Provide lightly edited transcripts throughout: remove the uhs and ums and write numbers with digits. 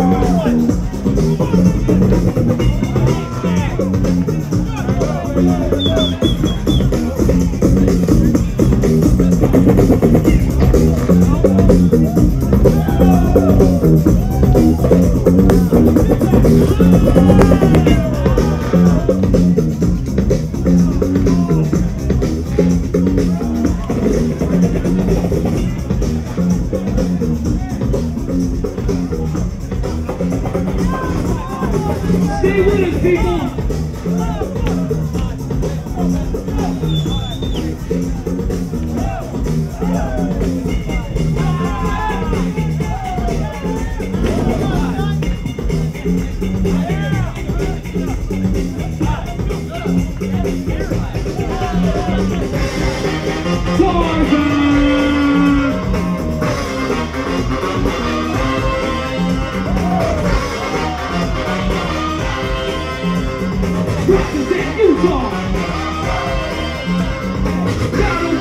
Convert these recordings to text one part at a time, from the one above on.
Stay with us, people! Represent Utah! Battle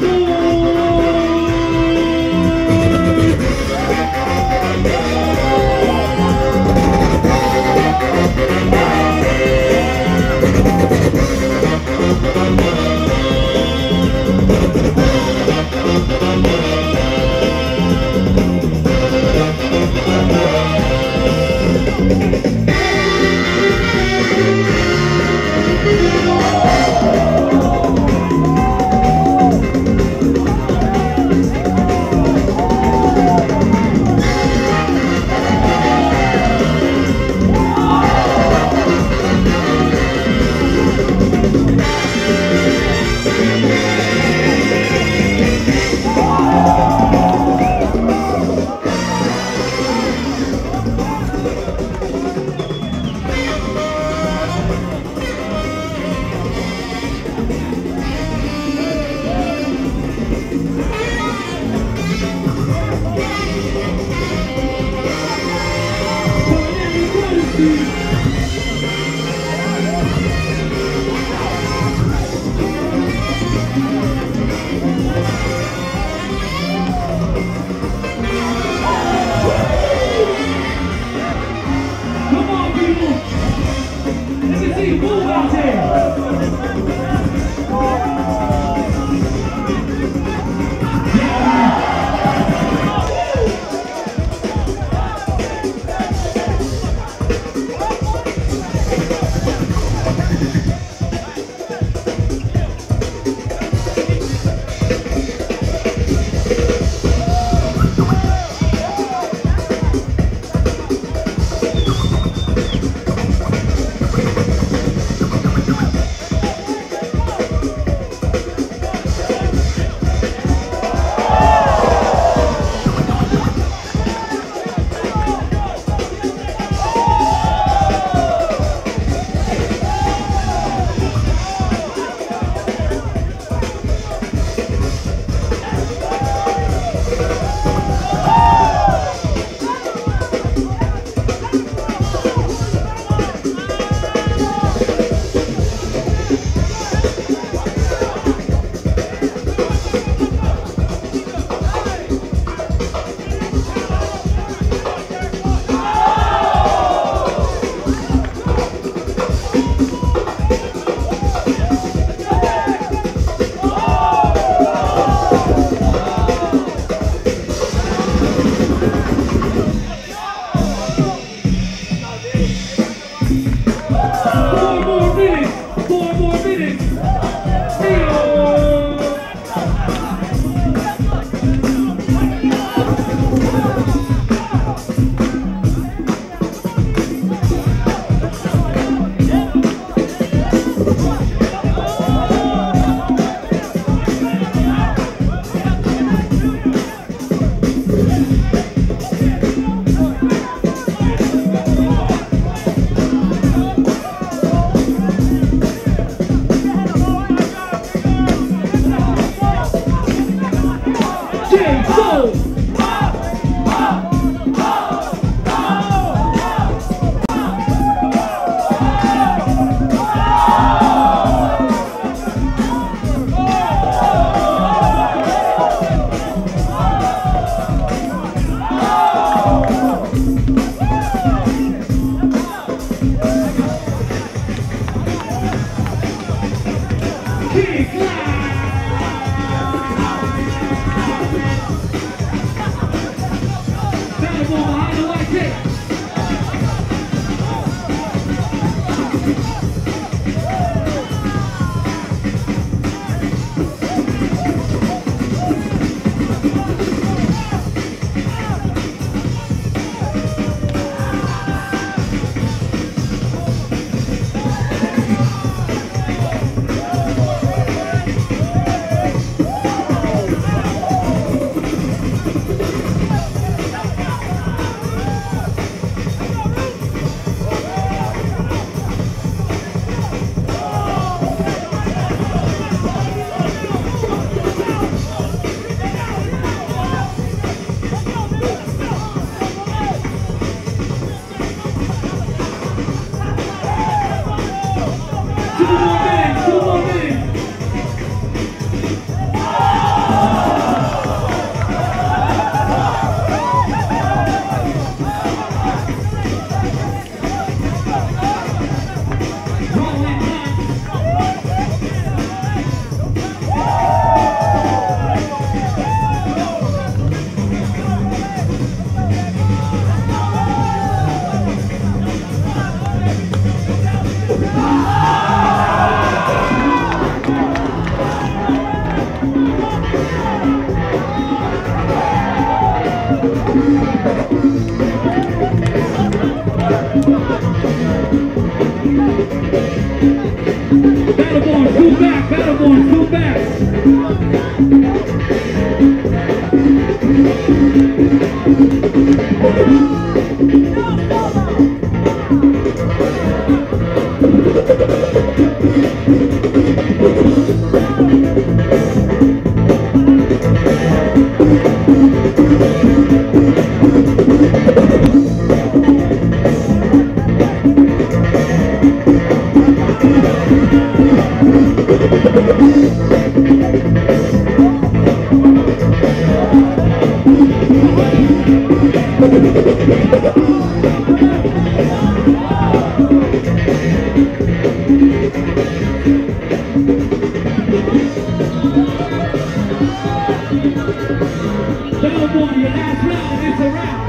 Battleborn, your last round, it's a wrap.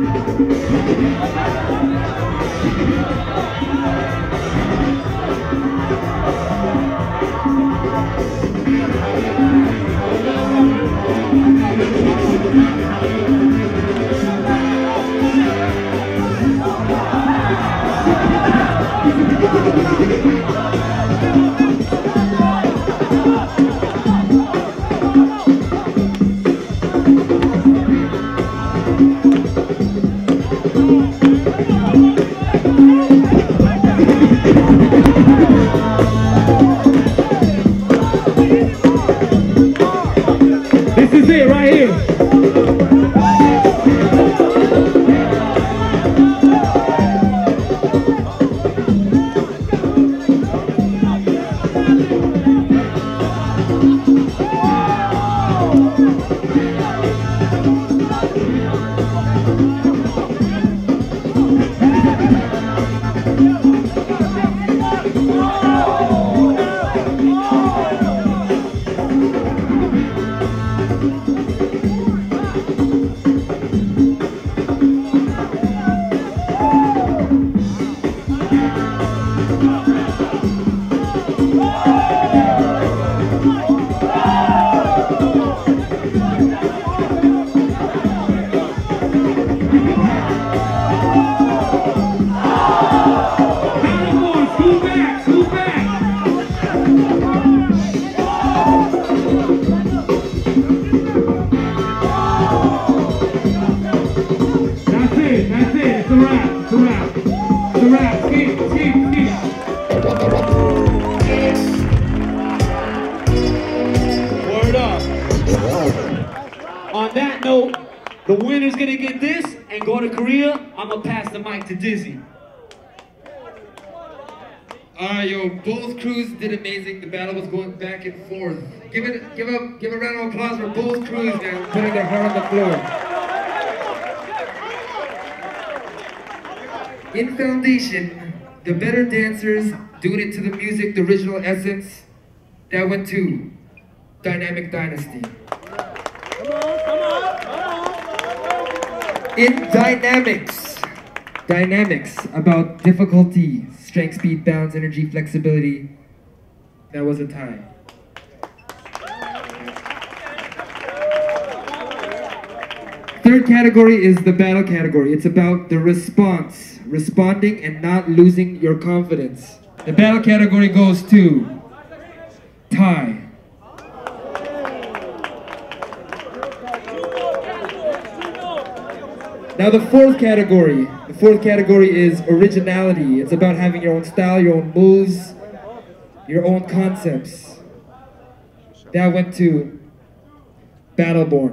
This is it right here. On that note, the winner's gonna get this and go to Korea. I'm gonna pass the mic to Dizzy. Yo, both crews did amazing. The battle was going back and forth. Give a round of applause for both crews, man, putting their heart on the floor. In Foundation, the better dancers doing it to the music, the original essence, that went to Dynamic Dynasty. In Dynamics about difficulty, strength, speed, balance, energy, flexibility, that was a tie. Third category is the battle category. It's about the response, responding and not losing your confidence. The battle category goes to tie. Now the fourth category is originality. It's about having your own style, your own moves, your own concepts. That went to Battleborn.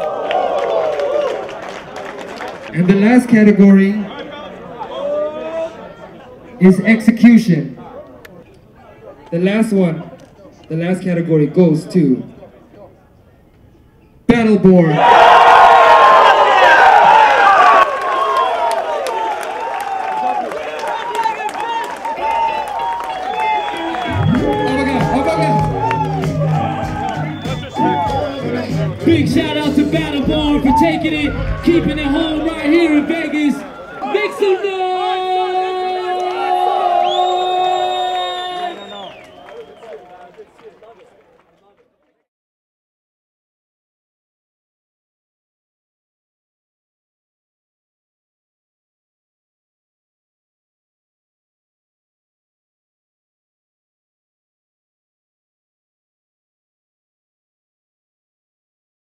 And the last category is execution. The last category goes to Battleborn. Big shout out to Battleborn for taking it, keeping it home right here in Vegas.